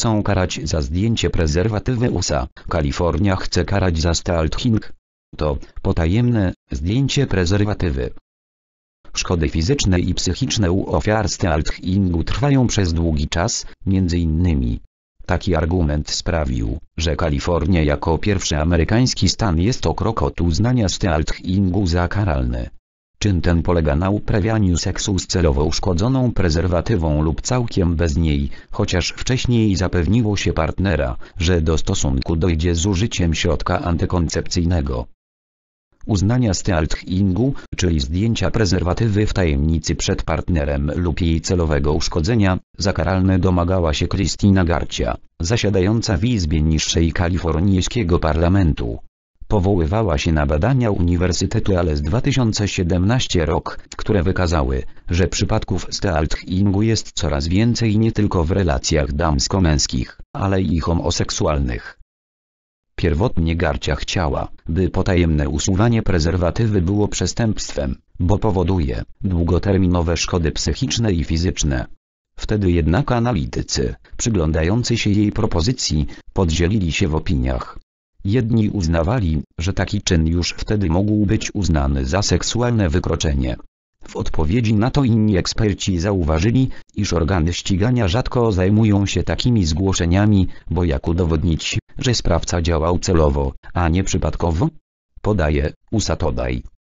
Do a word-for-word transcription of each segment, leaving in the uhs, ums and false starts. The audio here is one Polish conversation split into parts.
chcą karać za zdjęcie prezerwatywy U S A, Kalifornia chce karać za stalking. To potajemne zdjęcie prezerwatywy. Szkody fizyczne i psychiczne u ofiar stalkingu trwają przez długi czas, między innymi. Taki argument sprawił, że Kalifornia jako pierwszy amerykański stan jest o krok od uznania stalkingu za karalny. Czyn ten polega na uprawianiu seksu z celowo uszkodzoną prezerwatywą lub całkiem bez niej, chociaż wcześniej zapewniło się partnera, że do stosunku dojdzie z użyciem środka antykoncepcyjnego. Uznania stalkingu, czyli zdjęcia prezerwatywy w tajemnicy przed partnerem lub jej celowego uszkodzenia, za karalne domagała się Christina Garcia, zasiadająca w Izbie Niższej kalifornijskiego parlamentu. Powoływała się na badania Uniwersytetu Ale z dwa tysiące siedemnastego rok, które wykazały, że przypadków stalkingu jest coraz więcej nie tylko w relacjach damsko-męskich, ale i homoseksualnych. Pierwotnie Garcia chciała, by potajemne usuwanie prezerwatywy było przestępstwem, bo powoduje długoterminowe szkody psychiczne i fizyczne. Wtedy jednak analitycy, przyglądający się jej propozycji, podzielili się w opiniach. Jedni uznawali, że taki czyn już wtedy mógł być uznany za seksualne wykroczenie. W odpowiedzi na to inni eksperci zauważyli, iż organy ścigania rzadko zajmują się takimi zgłoszeniami, bo jak udowodnić, że sprawca działał celowo, a nie przypadkowo? Podaje U S A Today.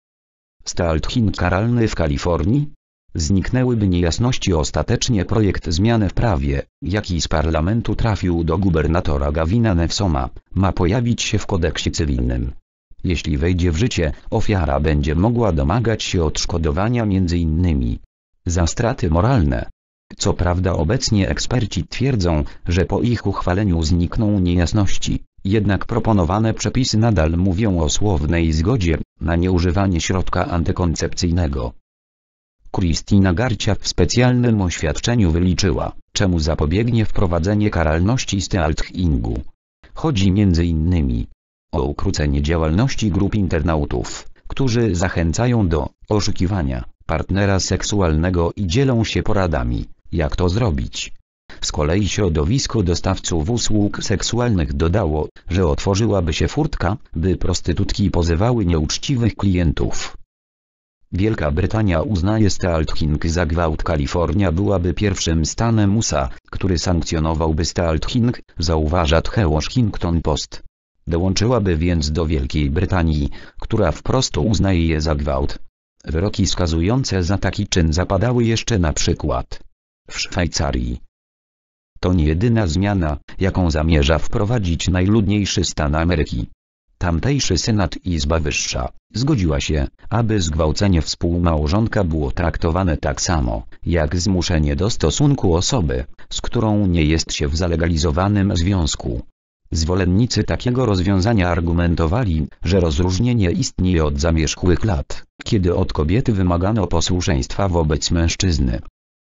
Stalking karalny w Kalifornii? Zniknęłyby niejasności. Ostatecznie projekt zmiany w prawie, jaki z parlamentu trafił do gubernatora Gavina Newsoma, ma pojawić się w kodeksie cywilnym. Jeśli wejdzie w życie, ofiara będzie mogła domagać się odszkodowania między innymi za straty moralne. Co prawda obecnie eksperci twierdzą, że po ich uchwaleniu znikną niejasności, jednak proponowane przepisy nadal mówią o słownej zgodzie na nieużywanie środka antykoncepcyjnego. Christina Garcia w specjalnym oświadczeniu wyliczyła, czemu zapobiegnie wprowadzenie karalności stalkingu. Chodzi między innymi o ukrócenie działalności grup internautów, którzy zachęcają do oszukiwania partnera seksualnego i dzielą się poradami, jak to zrobić. Z kolei środowisko dostawców usług seksualnych dodało, że otworzyłaby się furtka, by prostytutki pozywały nieuczciwych klientów. Wielka Brytania uznaje stalking za gwałt. Kalifornia byłaby pierwszym stanem U S A, który sankcjonowałby stalking, zauważa The Washington Post. Dołączyłaby więc do Wielkiej Brytanii, która wprost uznaje je za gwałt. Wyroki skazujące za taki czyn zapadały jeszcze na przykład w Szwajcarii. To nie jedyna zmiana, jaką zamierza wprowadzić najludniejszy stan Ameryki. Tamtejszy Senat i Izba Wyższa zgodziła się, aby zgwałcenie współmałżonka było traktowane tak samo, jak zmuszenie do stosunku osoby, z którą nie jest się w zalegalizowanym związku. Zwolennicy takiego rozwiązania argumentowali, że rozróżnienie istnieje od zamierzchłych lat, kiedy od kobiety wymagano posłuszeństwa wobec mężczyzny,